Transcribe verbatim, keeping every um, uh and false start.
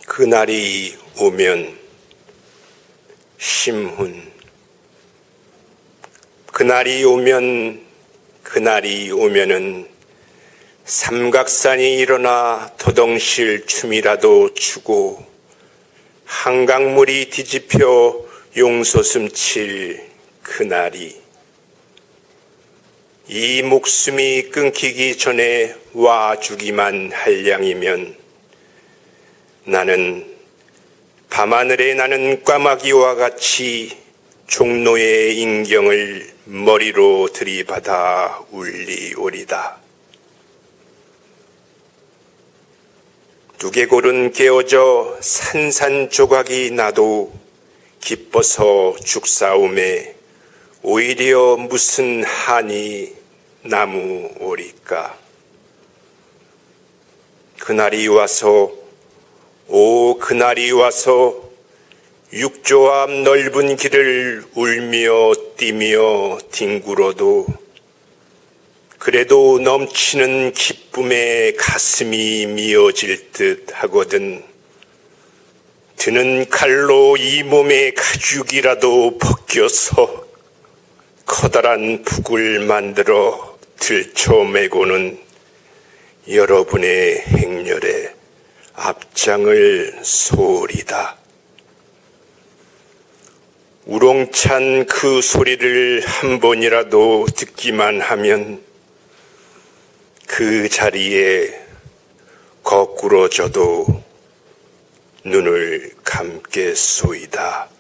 그날이 오면 심훈, 그날이 오면 그날이 오면은 삼각산이 일어나 도동실 춤이라도 추고 한강물이 뒤집혀 용솟음 칠 그날이, 이 목숨이 끊기기 전에 와주기만 할 양이면 나는 밤하늘에 나는 꽈마귀와 같이 종로의 인경을 머리로 들이받아 울리오리다. 두개골은 깨어져 산산조각이 나도 기뻐서 죽사옴에 오히려 무슨 한이 나무오리까. 그날이 와서, 오 그날이 와서 육조 앞 넓은 길을 울며 뛰며 뒹굴어도 그래도 넘치는 기쁨에 가슴이 미어질 듯 하거든. 드는 칼로 이 몸의 가죽이라도 벗겨서 커다란 북을 만들어 들쳐매고는 여러분의 행렬에 앞장을 소리다. 우렁찬 그 소리를 한 번이라도 듣기만 하면 그 자리에 거꾸로져도 눈을 감겠소이다.